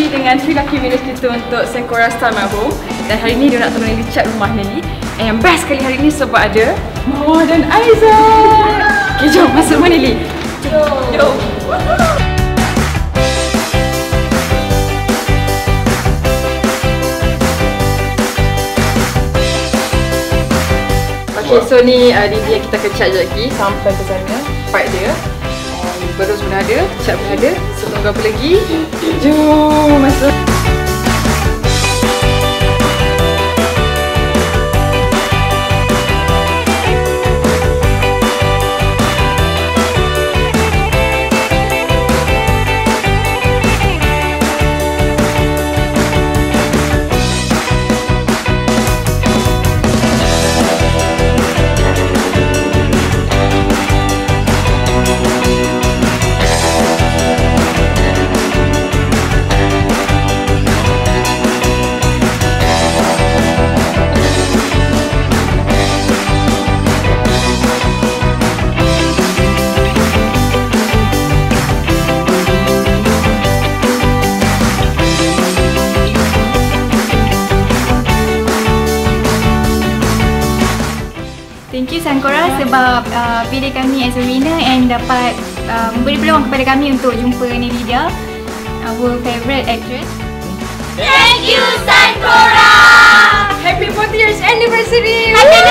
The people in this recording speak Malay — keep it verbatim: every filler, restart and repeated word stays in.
dengan three lucky winners kita untuk Sankora Star My Home. Dan hari ni dia nak tolong Nelly cat rumah Nelly. And yang best sekali hari ni sebab ada Mawar dan Aizan. Okay, jom masuk rumah Nelly. Jom. Jom. Okay, so ni uh, Didi yang kita akan cat je lagi sampai ke sana. Part dia. Berus pun ada, cat pun ada. So tunggu apa lagi? Jom masuk. Thank you Sankora sebab uh, pilih kami as a winner and dapat uh, memberi peluang kepada kami untuk jumpa Nelly Dia, our favourite actress. Thank you Sankora! Happy forty years anniversary! Happy